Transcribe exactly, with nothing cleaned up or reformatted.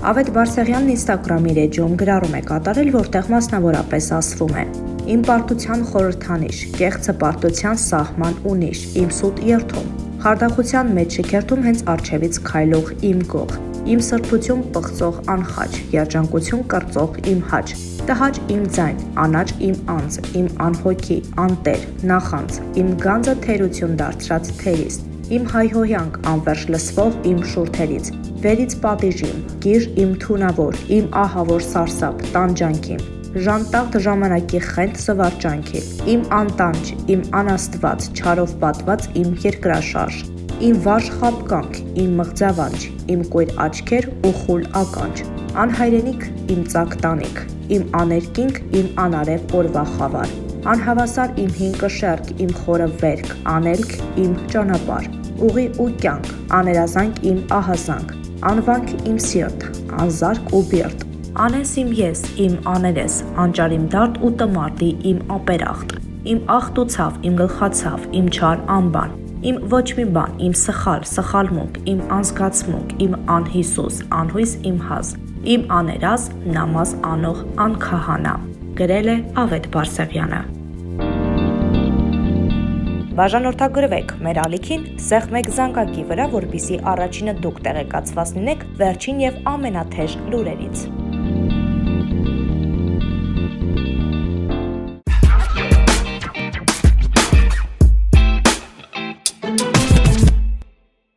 Ավետ Բարսեղյանն Instagram-ի էջում գրառում է կատարել, որտեղ մասնավորապես ասվում է. Իմ պարտության խորհրդանիշ, կեղծը պարտության սահման ու նիշ, իմ սուտ երդում, խարդախության մեջ շքերթում հենց առջևից քայլող իմ գող, իմ սրբություն պղծող անխաչ, երջանկություն կրծող իմ հաչ, տհաճ իմ ձայն, անաչ իմ անձ, իմ անհոգի, անտեր, նախանձ, իմ գանձը թերություն դարձրած թերիս, իմ հայհոյանք անվերջ լսվող իմ շուրթերից, վերից պատիժիմ, գիր իմ թունավոր, իմ ահավոր սարսափ, տանջանքիմ, ժանտաղդ ժամանակի խենթ զվարճանքի, իմ անտանջ, իմ անաստված, չարով պատված իմ երկրաշարժ, իմ վարժ խաբկանք, իմ մղձավանջ, իմ կույր աչքեր ու խուլ ականջ, անհայրենիք իմ ծակ տանիք, իմ աներկինք, իմ անարև օրվա խավար, անհավասար իմ հինկը շերկ, իմ խորը վերք, անելք իմ ճանապար, ուղի ու կյանք, աներազանք իմ ահազանք, անվանք իմ սիրտ, անզարկ ու բիրտ, անես իմ ես, իմ աներես, անճար իմ դարդ ու տմարտի իմ ապերախտ, իմ ախտ ու ցավ, իմ գլխացավ, իմ չար անբան, իմ ոչ մի բան, իմ սխալ, սխալմունք, իմ անզգացմունք, իմ անհիսուս, անհույս իմ հազ, իմ աներազ, նամազ անող անքահանա, գրել է Ավետ Բարսեղյանը։ Բաժանորդագրվեք մեր ալիքին, սեղմեք զանգակի վրա, որպեսզի առաջինը դուք տեղեկացված լինեք վերջին և ամենաթեժ լուրերից։